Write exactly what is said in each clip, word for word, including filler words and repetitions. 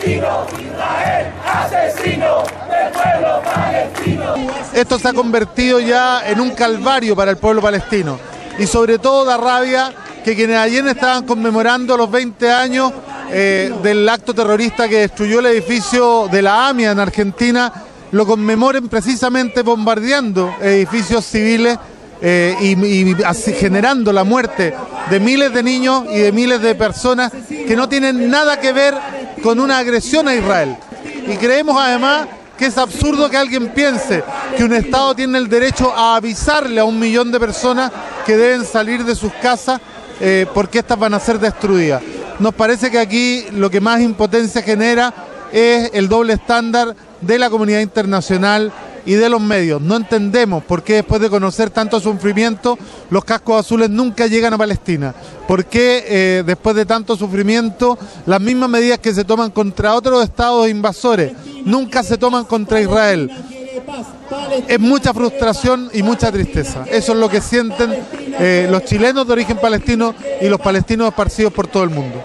palestino, Israel, asesino del pueblo palestino. Esto se ha convertido ya en un calvario para el pueblo palestino y sobre todo da rabia que quienes ayer estaban conmemorando los veinte años eh, del acto terrorista que destruyó el edificio de la AMIA en Argentina lo conmemoren precisamente bombardeando edificios civiles eh, y, y así generando la muerte de miles de niños y de miles de personas que no tienen nada que ver con una agresión a Israel. Y creemos además que es absurdo que alguien piense que un Estado tiene el derecho a avisarle a un millón de personas que deben salir de sus casas eh, porque estas van a ser destruidas. Nos parece que aquí lo que más impotencia genera es el doble estándar de la comunidad internacional y de los medios. No entendemos por qué después de conocer tanto sufrimiento los cascos azules nunca llegan a Palestina. ¿Por qué eh, después de tanto sufrimiento las mismas medidas que se toman contra otros estados invasores nunca se toman contra Israel? Es mucha frustración y mucha tristeza. Eso es lo que sienten eh, los chilenos de origen palestino y los palestinos esparcidos por todo el mundo.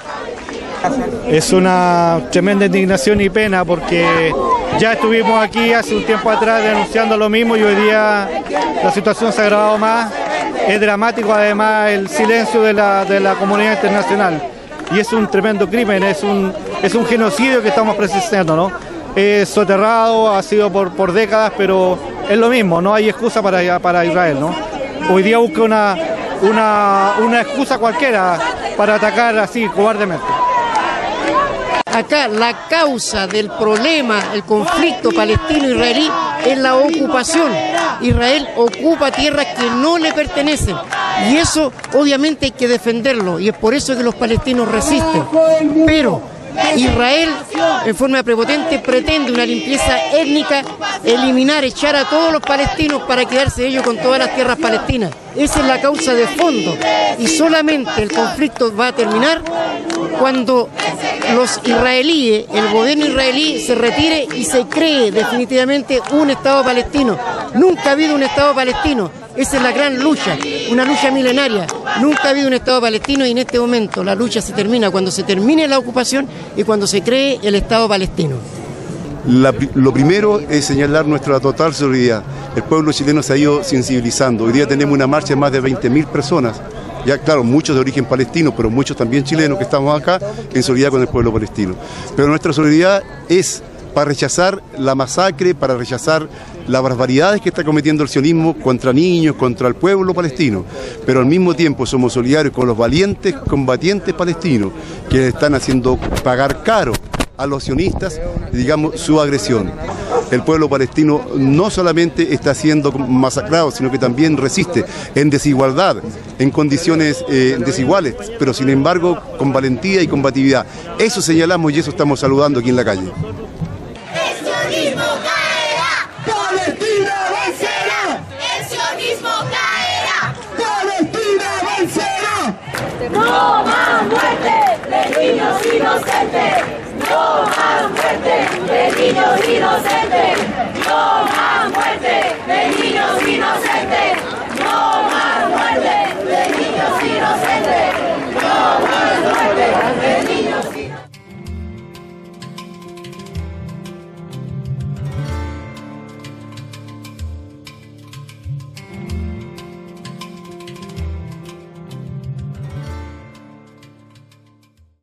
Es una tremenda indignación y pena porque ya estuvimos aquí hace un tiempo atrás denunciando lo mismo y hoy día la situación se ha agravado más. Es dramático además el silencio de la, de la comunidad internacional y es un tremendo crimen, es un, es un genocidio que estamos presenciando, ¿no? Es soterrado, ha sido por, por décadas, pero es lo mismo, no hay excusa para, para Israel, ¿no? Hoy día busca una, una, una excusa cualquiera para atacar así cobardemente. Acá la causa del problema, el conflicto palestino-israelí, es la ocupación. Israel ocupa tierras que no le pertenecen y eso obviamente hay que defenderlo y es por eso que los palestinos resisten. Pero Israel, en forma prepotente, pretende una limpieza étnica, eliminar, echar a todos los palestinos para quedarse ellos con todas las tierras palestinas. Esa es la causa de fondo y solamente el conflicto va a terminar cuando los israelíes, el gobierno israelí se retire y se cree definitivamente un Estado palestino. Nunca ha habido un Estado palestino. Esa es la gran lucha, una lucha milenaria. Nunca ha habido un Estado palestino y en este momento la lucha se termina cuando se termine la ocupación y cuando se cree el Estado palestino. La, lo primero es señalar nuestra total solidaridad. El pueblo chileno se ha ido sensibilizando. Hoy día tenemos una marcha de más de veinte mil personas. Ya claro, muchos de origen palestino, pero muchos también chilenos que estamos acá en solidaridad con el pueblo palestino. Pero nuestra solidaridad es para rechazar la masacre, para rechazar las barbaridades que está cometiendo el sionismo contra niños, contra el pueblo palestino. Pero al mismo tiempo somos solidarios con los valientes combatientes palestinos que están haciendo pagar caro a los sionistas, digamos, su agresión. El pueblo palestino no solamente está siendo masacrado, sino que también resiste en desigualdad, en condiciones eh, desiguales, pero sin embargo con valentía y combatividad. Eso señalamos y eso estamos saludando aquí en la calle. El sionismo caerá, Palestina vencerá. El sionismo caerá, Palestina vencerá. No más muerte de niños inocentes. No más muerte de niños inocentes. No más muerte de niños inocentes. No más muerte de niños inocentes. No más